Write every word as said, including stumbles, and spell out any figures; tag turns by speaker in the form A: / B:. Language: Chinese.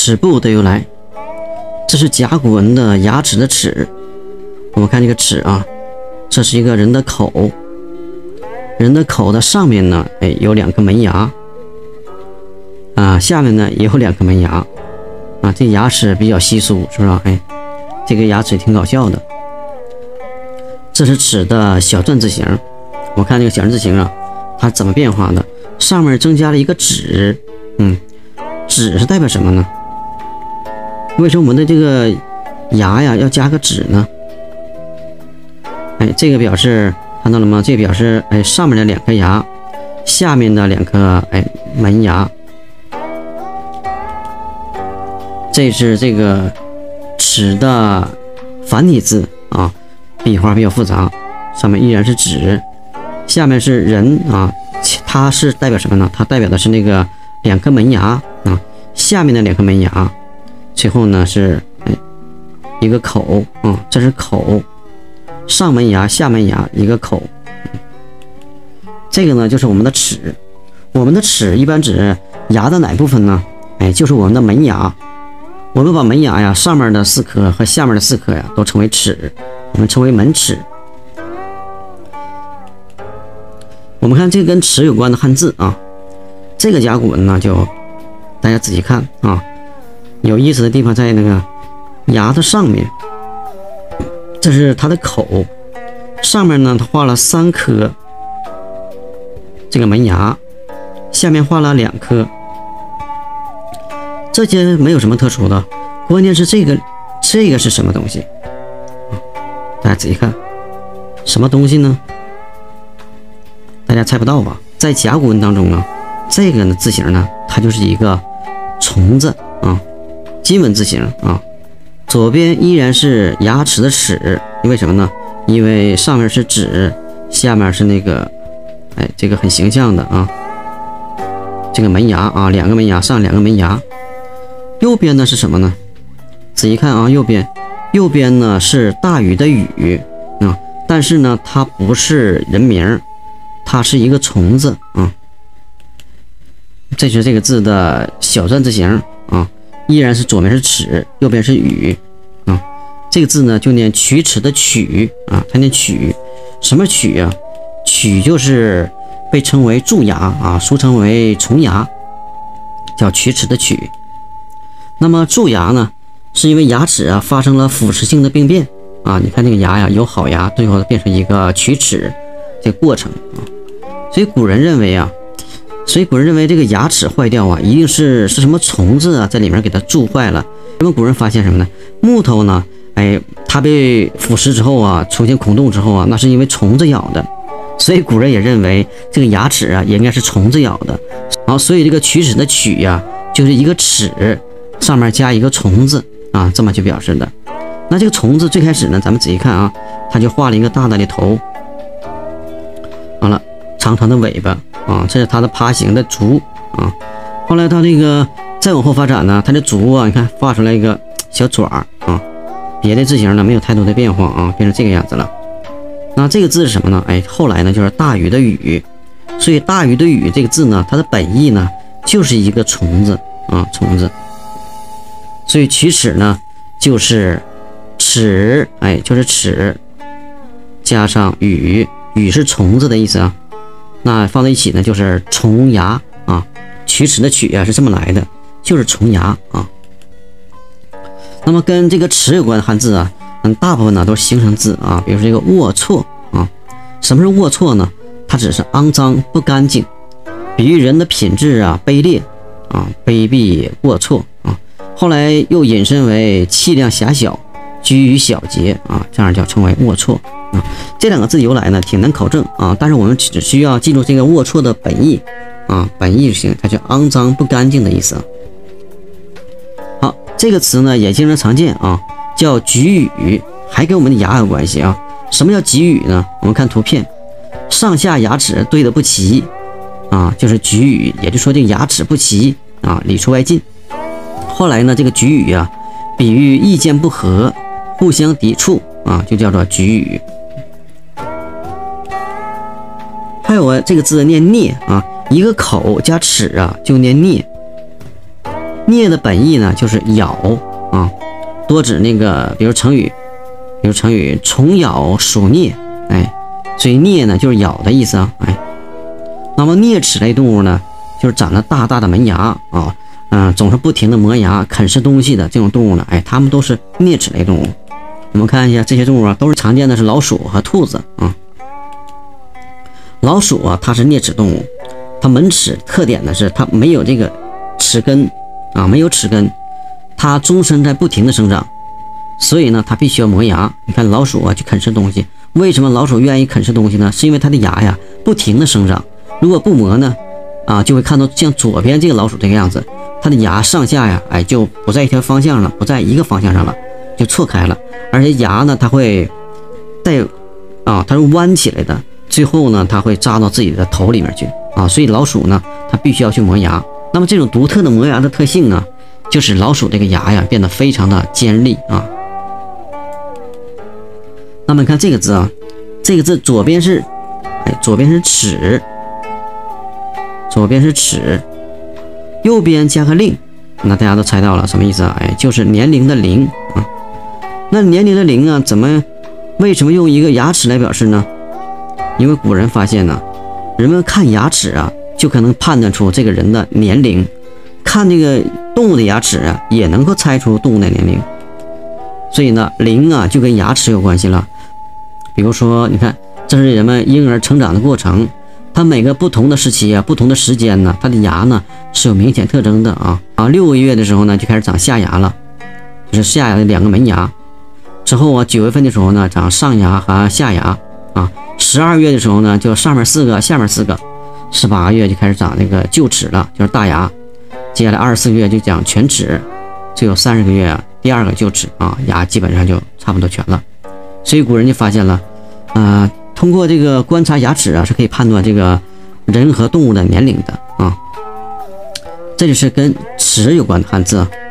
A: 齿部的由来，这是甲骨文的牙齿的齿。我们看这个齿啊，这是一个人的口，人的口的上面呢，哎，有两颗门牙，啊，下面呢也有两颗门牙，啊，这个牙齿比较稀疏，是不是？哎，这个牙齿挺搞笑的。这是齿的小篆字形，我看这个小篆字形啊，它怎么变化的？上面增加了一个指，嗯，指是代表什么呢？为什么我们的这个牙呀要加个指呢？哎，这个表示看到了吗？这个表示哎上面的两颗牙，下面的两颗哎门牙。这是这个齿的繁体字啊，笔画比较复杂，上面依然是指，下面是人啊，它是代表什么呢？它代表的是那个两颗门牙啊，下面的两颗门牙，最后呢是哎一个口啊，这是口。上门牙下门牙一个口，这个呢就是我们的齿。我们的齿一般指牙的哪部分呢？哎，就是我们的门牙。我们把门牙呀上面的四颗和下面的四颗呀都称为齿，我们称为门齿。我们看这个跟齿有关的汉字啊，这个甲骨文呢就大家仔细看啊，有意思的地方在那个牙的上面。这是它的口，上面呢，它画了三颗这个门牙，下面画了两颗，这些没有什么特殊的，关键是这个，这个是什么东西？大家仔细看，什么东西呢？大家猜不到吧？在甲骨文当中呢，这个呢字形呢，它就是一个虫子啊，金文字形啊。左边依然是牙齿的齿，因为什么呢？因为上面是指，下面是那个，哎，这个很形象的啊，这个门牙啊，两个门牙，上两个门牙。右边呢是什么呢？仔细看啊，右边，右边呢是大禹的禹啊，但是呢它不是人名，它是一个虫子啊。这是这个字的小篆字形啊。依然是左边是齿，右边是禹啊。这个字呢就念龋齿的龋啊，它念龋。什么龋啊？龋就是被称为蛀牙啊，俗称为虫牙，叫龋齿的龋。那么蛀牙呢，是因为牙齿啊发生了腐蚀性的病变啊。你看这个牙呀，有好牙，最后变成一个龋齿这个过程啊。所以古人认为啊。所以古人认为这个牙齿坏掉啊，一定是是什么虫子啊在里面给它蛀坏了。因为古人发现什么呢？木头呢，哎，它被腐蚀之后啊，出现孔洞之后啊，那是因为虫子咬的。所以古人也认为这个牙齿啊，也应该是虫子咬的。好，所以这个龋齿的龋呀，就是一个齿上面加一个虫子啊，这么去表示的。那这个虫子最开始呢，咱们仔细看啊，它就画了一个大大的头，完了长长的尾巴。啊，这是它的爬行的足啊。后来它这个再往后发展呢，它的足啊，你看画出来一个小爪啊。别的字形呢没有太多的变化啊，变成这个样子了。那这个字是什么呢？哎，后来呢就是大禹的禹，所以大禹的禹这个字呢，它的本意呢就是一个虫子啊，虫子。所以龋齿呢就是齿，哎，就是齿加上禹，禹是虫子的意思啊。那放在一起呢，就是虫牙啊，龋齿的龋啊是这么来的，就是虫牙啊。那么跟这个齿有关的汉字啊，嗯，大部分呢都是形声字啊，比如说这个龌龊啊。什么是龌龊呢？它只是肮脏不干净，比喻人的品质啊卑劣啊，卑鄙龌龊啊。后来又引申为气量狭小，居于小节啊，这样叫称为龌龊。啊，这两个字由来呢挺难考证啊，但是我们只需要记住这个龌龊的本意啊，本意就行，它叫肮脏不干净的意思。好，这个词呢也经常常见啊，叫龃语，还跟我们的牙有关系啊。什么叫龃语呢？我们看图片，上下牙齿对的不齐啊，就是龃语，也就是说这个牙齿不齐啊，里出外进。后来呢，这个龃语啊，比喻意见不合，互相抵触啊，就叫做龃语。还有啊，这个字念颞啊，一个口加齿啊，就念颞。 啮的本意呢就是咬啊，多指那个，比如成语，比如成语虫咬鼠啮，哎，所以啮呢就是咬的意思啊，哎。那么啮齿类动物呢，就是长了大大的门牙啊，嗯、呃，总是不停的磨牙啃食东西的这种动物呢，哎，它们都是啮齿类动物。我们看一下这些动物啊，都是常见的是老鼠和兔子啊。老鼠啊，它是啮齿动物，它门齿特点呢是它没有这个齿根啊，没有齿根，它终身在不停的生长，所以呢，它必须要磨牙。你看老鼠啊，去啃食东西，为什么老鼠愿意啃食东西呢？是因为它的牙呀不停的生长，如果不磨呢，啊，就会看到像左边这个老鼠这个样子，它的牙上下呀，哎，就不在一条方向了，不在一个方向上了，就错开了，而且牙呢，它会带啊，它是弯起来的。最后呢，它会扎到自己的头里面去啊，所以老鼠呢，它必须要去磨牙。那么这种独特的磨牙的特性呢，就使老鼠这个牙呀变得非常的尖利啊。那么你看这个字啊，这个字左边是，哎，左边是齿，左边是齿，右边加个令，那大家都猜到了什么意思啊？哎，就是年龄的龄啊。那年龄的龄啊，怎么为什么用一个牙齿来表示呢？因为古人发现呢，人们看牙齿啊，就可能判断出这个人的年龄，看这个动物的牙齿啊，也能够猜出动物的年龄。所以呢，龄啊就跟牙齿有关系了。比如说，你看，这是人们婴儿成长的过程，它每个不同的时期啊，不同的时间呢，它的牙呢是有明显特征的啊啊，六个月的时候呢就开始长下牙了，就是下牙的两个门牙。之后啊，九月份的时候呢，长上牙和下牙啊。十二月的时候呢，就上面四个，下面四个；十八个月就开始长那个臼齿了，就是大牙。接下来二十四个月就长全齿，最后三十个月啊，第二个臼齿啊，牙基本上就差不多全了。所以古人就发现了，啊、呃，通过这个观察牙齿啊，是可以判断这个人和动物的年龄的啊。这就是跟齿有关的汉字。